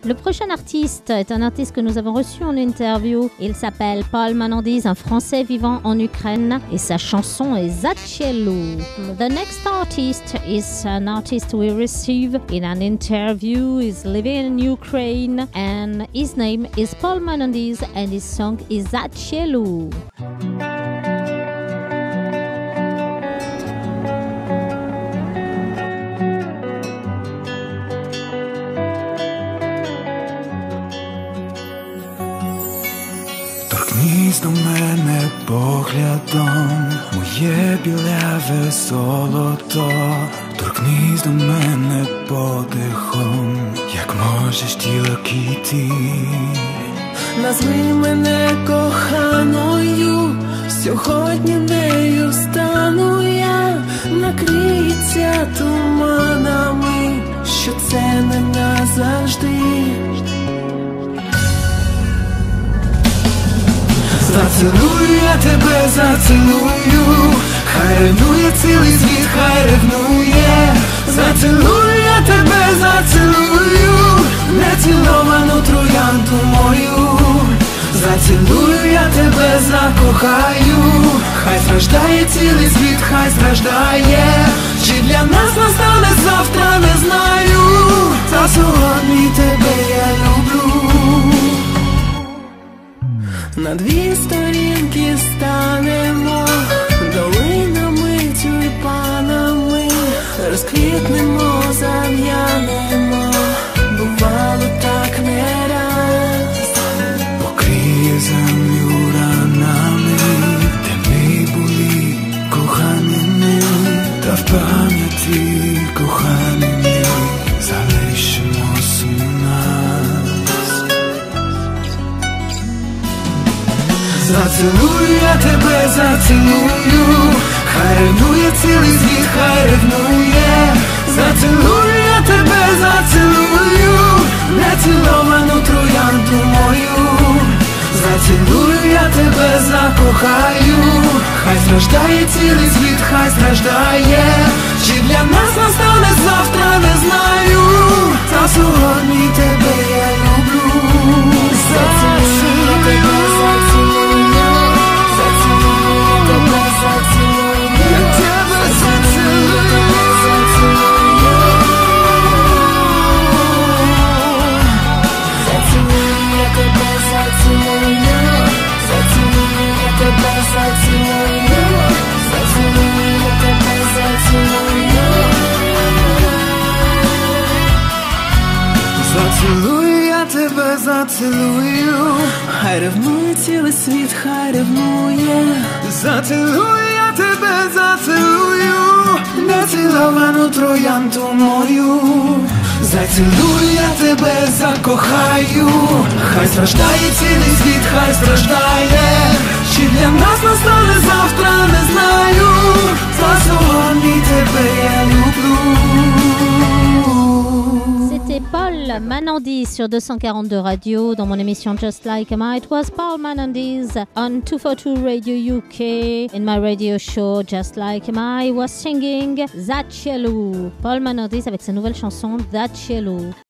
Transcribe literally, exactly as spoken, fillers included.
Le prochain artiste est un artiste que nous avons reçu en interview. Il s'appelle Paul Manandis, un Français vivant en Ukraine, et sa chanson est Zacielu. The next artist is an artist we receive in an interview. He's living in Ukraine and his name is Paul Manandis and his song is Zacielu. Торкнись до мене поглядом, моє біляве золото. Торкнись до мене подихом, як можеш тільки ти. Назви мене коханою, сьогодні нею стану я. Накриється туманами, що це не назавжди. Зацілую я тебе, зацілую, хай ревнує цілий світ, хай ревнує. Зацілую я тебе, зацілую, неціловану троянду мою. Зацілую я тебе, закохаю, хай страждає цілий світ, хай страждає. Чи для нас настане завтра, не знаю. Та сьогодні тебе я люблю. На дві сторінки станемо, долинами, тюльпанами, розквітнемо, зав'янемо, бувало так не раз. Покриє землю ранами, де ми були коханими, та в пам'яті коханими залишимось у нас. Зацілую я тебе, зацілую, хай ревнує цілий світ, хай ревнує. Зацілую я тебе, зацілую, неціловану троянду мою. Зацілую я тебе, закохаю, хай страждає цілий світ, хай страждає. Чи для нас настане завтра, не знаю. Та сьогодні тебе я люблю. Зацілую я тебе, зацілую. Зацілую я тебе, зацілую, хай ревнує цілий світ, хай ревнує. Зацілую я тебе, зацілую, неціловану троянду мою. Зацілую я тебе, закохаю, хай страждає цілий світ, хай страждає. Чи для нас настане завтра, не знаю. Та сьогодні тебе я люблю. C'était Paul Manandis sur deux cent quarante-deux Radio dans mon émission Just Like Emma. It was Paul Manandis on two forty-two Radio U K in my radio show Just Like Emma. I was singing Zacielu. Paul Manandis avec sa nouvelle chanson Zacielu.